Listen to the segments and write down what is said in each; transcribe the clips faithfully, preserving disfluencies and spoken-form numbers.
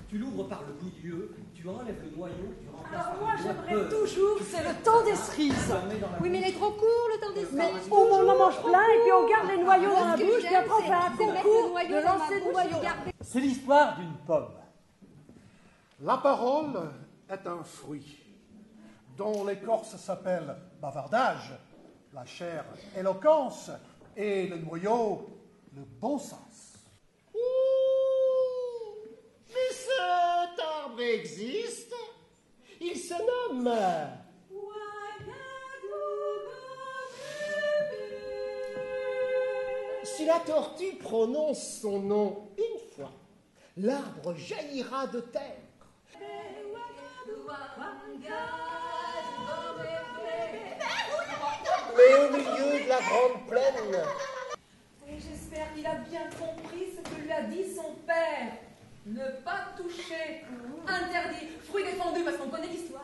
Tu l'ouvres par le milieu, tu enlèves le noyau, tu remplaces. Alors moi j'aimerais toujours, c'est le temps des cerises. Oui, mais il est trop court le temps des cerises. Mais on en mange plein et puis on garde les noyaux dans la bouche, puis après on fait un concours de lancer de noyaux. C'est l'histoire d'une pomme. La parole est un fruit dont l'écorce s'appelle bavardage, la chair éloquence et le noyau le bon sens. Ouh, mais cet arbre existe. Il se nomme... Si la tortue prononce son nom une fois, l'arbre jaillira de terre. Mais au milieu de la grande plaine... Et j'espère qu'il a bien compris ce que lui a dit son père. Ne pas toucher. Interdit. Fruit défendu, parce qu'on connaît l'histoire.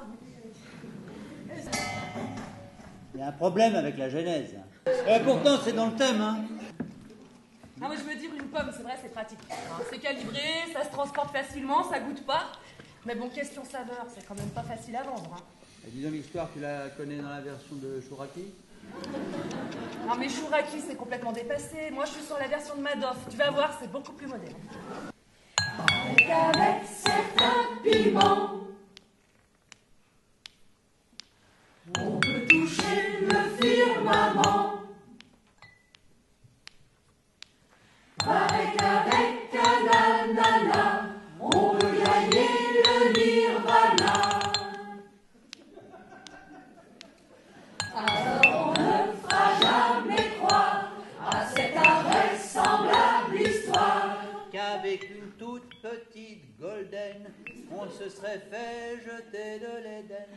Il y a un problème avec la genèse. Et pourtant, c'est dans le thème, hein. Ah, moi, je veux dire, une pomme, c'est vrai, c'est pratique. Hein, c'est calibré, ça se transporte facilement, ça goûte pas. Mais bon, question saveur, c'est quand même pas facile à vendre. Hein. Et disons l'histoire, tu la connais dans la version de Chouraki? Non, mais Chouraki, c'est complètement dépassé. Moi, je suis sur la version de Madoff. Tu vas voir, c'est beaucoup plus moderne. Avec certains piments, on peut toucher le firmament. Pareil qu'avec un ananas, on peut gagner le nirvana. Alors on ne fera jamais croire à cette invraisemblable histoire Qu'avec une toute petite golden, on se serait fait jeter de l'Éden.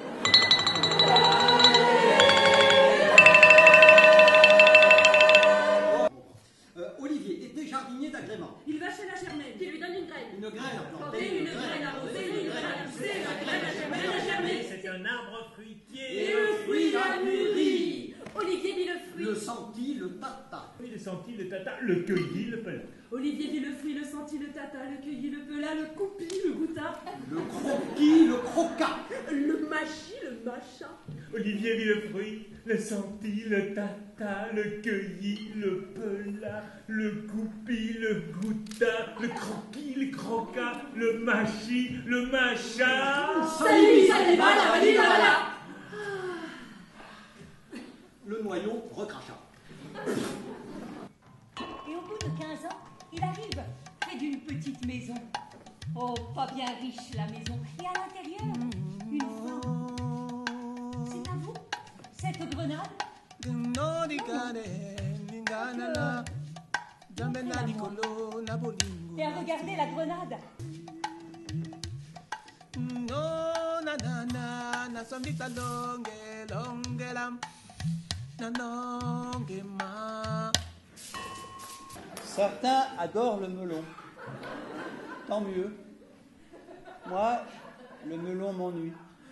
Euh, Olivier était jardinier d'agrément. Il va chez la germaine, qui lui donne une graine. Une graine à planter, Planter, une graine arrosée, une graine arrosée, la graine à germer, à germer. C'est un arbre fruitier. Et le fruit a mûri. Olivier vit le fruit. le senti, le tata. Oui, le senti, le tata, le cueilli, le pelin. Olivier vit le fruit, le senti, le tata, le cueilli, le pelin, le coupi, le goûta. Le croquis, le croquat. Le machis, le machin. Olivier vit le fruit, le senti, le tata, le cueilli, le pelin, le coupi, le goûta, le croquis, le croquat, le machis, le machin. Salut, salut, voilà, voilà, voilà. Le noyau recracha. Et au bout de quinze ans, il arrive près d'une petite maison. Oh, pas bien riche la maison. Et à l'intérieur, une femme. C'est à vous, cette grenade? Et à regarder la grenade. Certains adorent le melon. Tant mieux. Moi, le melon m'ennuie.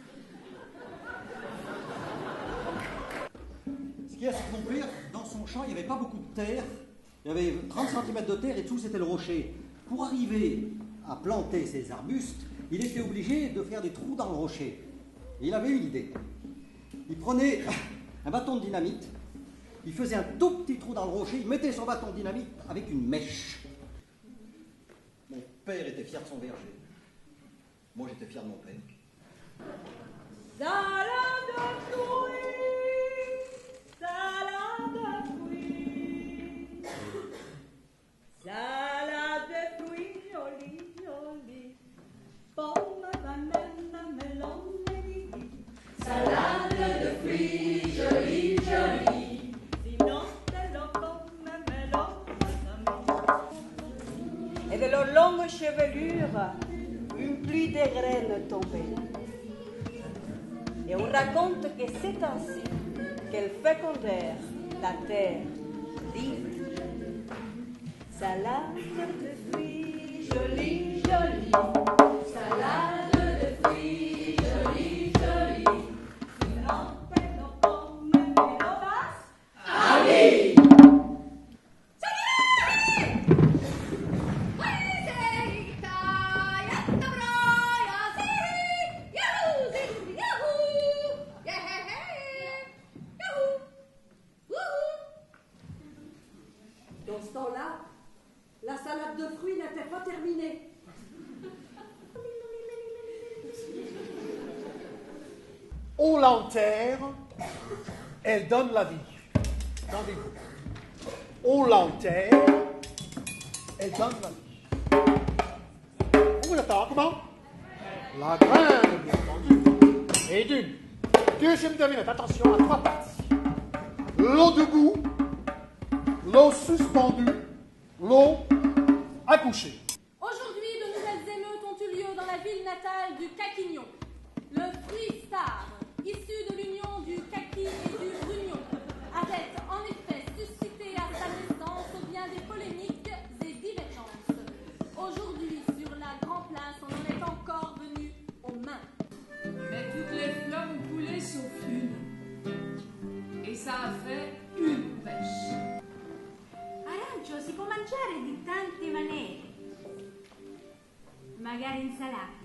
Ce qu'il y a, c'est qu'on père, dans son champ, il n'y avait pas beaucoup de terre. Il y avait trente centimètres de terre et tout, c'était le rocher. Pour arriver à planter ces arbustes, il était obligé de faire des trous dans le rocher. Et il avait une idée. Il prenait un bâton de dynamite, il faisait un tout petit trou dans le rocher, il mettait son bâton de dynamite avec une mèche. Mon père était fier de son verger. Moi, j'étais fier de mon père. Salade de fruits, salade de fruits, salade de fruits, jolie, jolie, pomme, banane, melon, melon. Salade de fruits, jolie, jolie, sinon c'est le pomme, melon, melon. Et de leurs longues chevelures, une pluie de graines tombait. Et on raconte que c'est ainsi qu'elles fécondèrent la terre libre. Salade de fruits, jolie, jolie. Salade de fruits, jolie, jolie. Sinon, c'est nos pommes et nos vases. Allez! Salut! Dans ce temps-là, la salade de fruits n'était pas terminée. On l'enterre, elle donne la vie. Entendez-vous? On l'enterre, elle donne la vie. On vous attend, comment? La graine, bien entendu. Et d'une. Deuxième devinette, attention à trois parties. L'eau debout, l'eau suspendue, l'eau accouchée. Aujourd'hui, de nouvelles émeutes ont eu lieu dans la ville natale du Caquignon. Le fruit star, issu de l'union du kaki et du brugnon, avait en effet suscité à sa naissance bien des polémiques et divergences. Aujourd'hui, sur la Grand Place, on en est encore venu aux mains. Mais toutes les fleurs ont coulé sauf une. E ça a fait une pêche. Arancio si può mangiare di tante maniere. Magari insalata.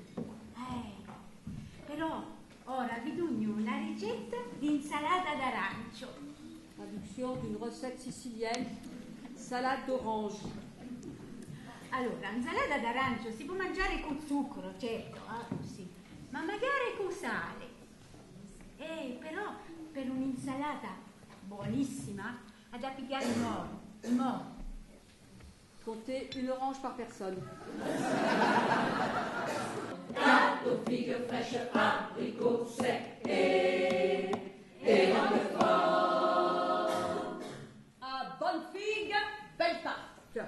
Eh, però ora vi dugno una ricetta di insalata d'arancio. Traduction d'une recette sicilienne, salade d'orange. Allora, insalata d'arancio si può mangiare con zucchero, certo, ah, sì, ma magari con sale. Eh, però per un'insalata buonissima ha da pigliare il moro, il moro. Comptez une orange par personne. Gatto, fighe, fraîche, abricot, sec et, et langue forte. À bonne figue, belle tarte.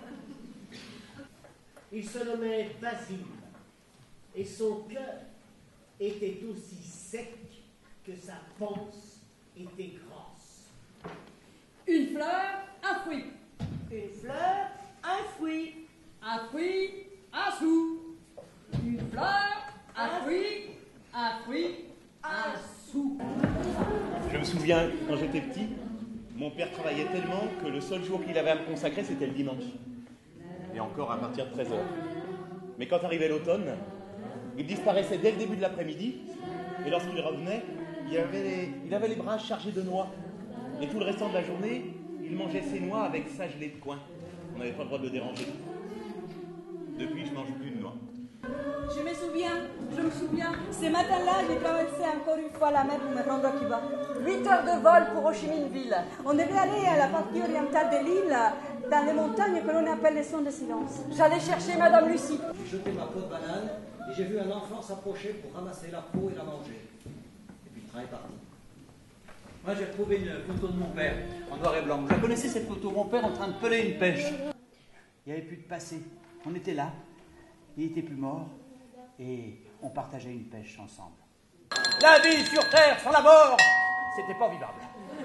Il se nommait Basile, et son cœur était aussi sec que sa panse était grasse. Une fleur, un fruit. Une fleur, un fruit. Un fruit, un sou. Une fleur, un fruit, un fruit, un sou. Je me souviens, quand j'étais petit, mon père travaillait tellement que le seul jour qu'il avait à me consacrer, c'était le dimanche. Et encore à partir de treize heures. Mais quand arrivait l'automne, il disparaissait dès le début de l'après-midi, et lorsqu'il revenait, il avait, les, il avait les bras chargés de noix. Et tout le restant de la journée, il mangeait ses noix avec sa gelée de coin. On n'avait pas le droit de le déranger. Depuis, je ne mange plus de noix. Je me souviens, je me souviens. Ce matin-là, j'ai traversé encore une fois la mer pour me rendre à Cuba. Huit heures de vol pour Ho Chi Minh Ville. On devait aller à la partie orientale de l'île, dans les montagnes que l'on appelle les sons de silence. J'allais chercher Madame Lucie. J'ai jeté ma peau de banane et j'ai vu un enfant s'approcher pour ramasser la peau et la manger. Et puis le train est parti. Moi, j'ai retrouvé une photo de mon père, en noir et blanc. Je la connaissais, cette photo. Mon père en train de peler une pêche. Il n'y avait plus de passé. On était là. Il n'était plus mort. Et on partageait une pêche ensemble. La vie sur Terre sans la mort, c'était pas vivable.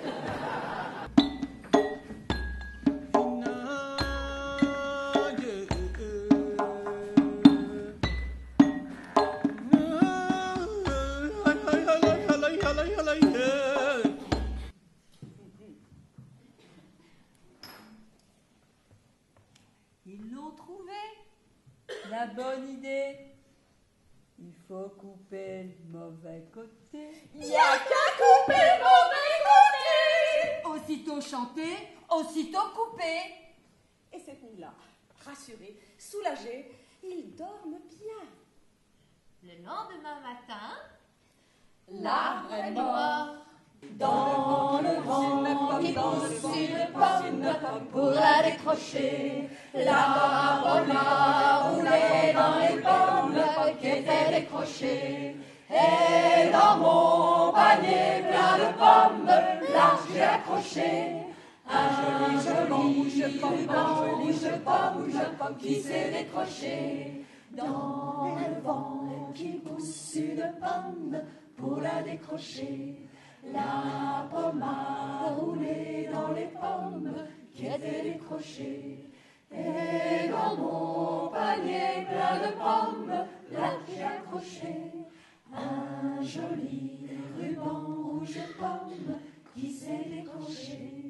Ils l'ont trouvé. La bonne idée. Il faut couper le mauvais côté. Il n'y a qu'à couper le mauvais côté. Aussitôt chanté, aussitôt coupé. Et cette nuit-là, rassurés, soulagés, ils dorment bien. Le lendemain matin, L'arbre est mort. Dans le vent qui pousse une pomme pour la décrocher. L'arbre a roulé dans les pommes qui étaient décrochées. Et dans mon panier plein de pommes, là j'ai accroché un joli, joli ruban rouge pomme, rouge pomme qui s'est décroché. Dans le vent qui pousse une pomme pour la décrocher. La pomme a roulé dans les pommes qui étaient décrochées. Et dans mon panier plein de pommes, là j'ai accroché un joli ruban rouge pomme qui s'est décroché.